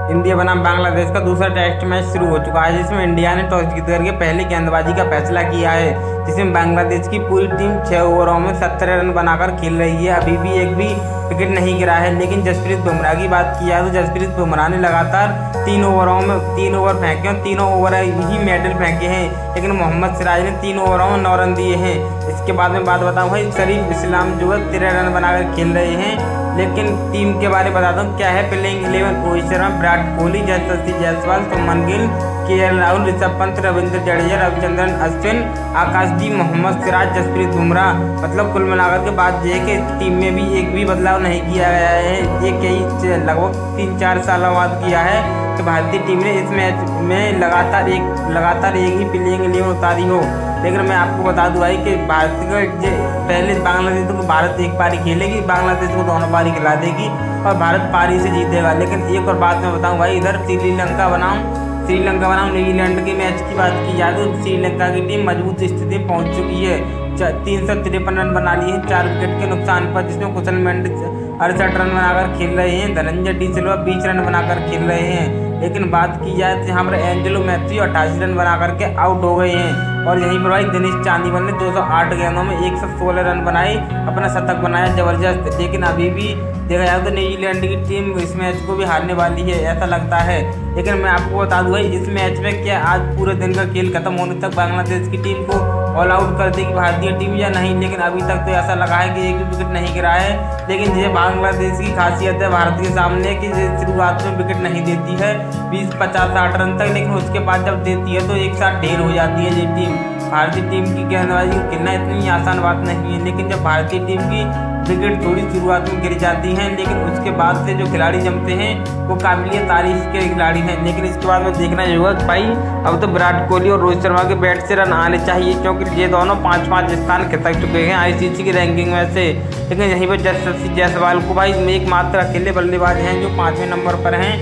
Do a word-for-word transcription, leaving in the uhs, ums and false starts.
India बनाम बांग्लादेश का दूसरा टेस्ट मैच शुरू हो चुका है, जिसमें इंडिया ने टॉस जीत करके पहले गेंदबाजी का फैसला किया है, जिसमें बांग्लादेश की पूरी टीम छह ओवरों में सत्तर रन बनाकर खेल रही है। अभी भी एक भी विकेट नहीं गिरा है। लेकिन जसप्रीत बुमराह की बात की जाए तो जसप्रीत बुमराह ने लगातार तीन ओवरों में तीन ओवर फेंके और तीनों ओवर ही मेडल फेंके हैं। लेकिन मोहम्मद सिराज ने तीन ओवरों में नौ रन दिए हैं। इसके बाद में बात बताऊँ भाई, शरीफ इस्लाम जो है तेरह रन बनाकर खेल रहे हैं। लेकिन टीम के बारे में बता दूं क्या है playing eleven. Rohit Sharma, Virat Kohli, Jaiswal Jaiswal, Shubman Gill, K L Rahul, Rishabh Pant, Ravindra Jadeja, Ravichandran Ashwin, Akashdeep, Mohammed Siraj, Jasprit Bumrah. मतलब कुल मिलाकर के बात यह है कि टीम में भी एक भी बदलाव नहीं किया गया है। ये कई लगभग तीन चार सालों बाद किया है कि भारतीय टीम ने इस मैच में लगातार एक लगातार एक ही प्लेइंग इलेवन उतारी हो। लेकिन मैं आपको बता दूं भाई कि भारत का पहले बांग्लादेश को भारत एक पारी खेलेगी, बांग्लादेश को दोनों पारी खिला देगी और भारत पारी से जीतेगा। लेकिन एक और बात मैं बताऊं भाई, इधर श्रीलंका बनाम श्रीलंका बनाम न्यूजीलैंड के मैच की बात की जाए तो श्रीलंका की टीम मजबूत स्थिति में पहुंच चुकी है। तीन सौ तिरपन रन बना लिए हैं चार विकेट के नुकसान पर, जिसमें कुशल मेंडिस अड़सठ रन बनाकर खेल रहे हैं। धनंजय डी सिल्वा बीस रन बनाकर खेल रहे हैं। लेकिन बात की जाए तो हमारे एंजेलो मैथ्यू अट्ठासी रन बना करके आउट हो गए हैं। और यहीं पर भाई दिनेश चांदीमल ने दो सौ आठ गेंदों में एक सौ सोलह रन बनाए, अपना शतक बनाया जबरदस्त। लेकिन अभी भी देखा जाए तो न्यूजीलैंड की टीम इस मैच को भी हारने वाली है ऐसा लगता है। लेकिन मैं आपको बता दूं भाई, इस मैच में क्या आज पूरे दिन का खेल खत्म होने तक बांग्लादेश की टीम को ऑल आउट कर देगी भारतीय टीम या नहीं। लेकिन अभी तक तो ऐसा लगा है कि एक भी विकेट नहीं गिरा है। लेकिन ये बांग्लादेश की खासियत है भारत के सामने कि शुरुआत में विकेट नहीं देती है बीस पचास साठ रन तक, लेकिन उसके बाद जब देती है तो एक साथ ढेर हो जाती है ये टीम। भारतीय टीम की गेंदबाजी को खेलना इतनी आसान बात नहीं है। लेकिन जब भारतीय टीम की विकेट थोड़ी शुरुआत में गिर जाती हैं, लेकिन उसके बाद से जो खिलाड़ी जमते हैं वो काबिलियत तारीफ के खिलाड़ी हैं। लेकिन इसके बाद में देखना होगा भाई, अब तो विराट कोहली और रोहित शर्मा के बैट से रन आने चाहिए, क्योंकि ये दोनों पाँच पाँच स्थान खिसक चुके हैं आईसीसी की रैंकिंग में से। लेकिन यहीं पर जसप्रीत जायसवाल को भाई एक मात्र अकेले बल्लेबाज हैं जो पाँचवें नंबर पर हैं।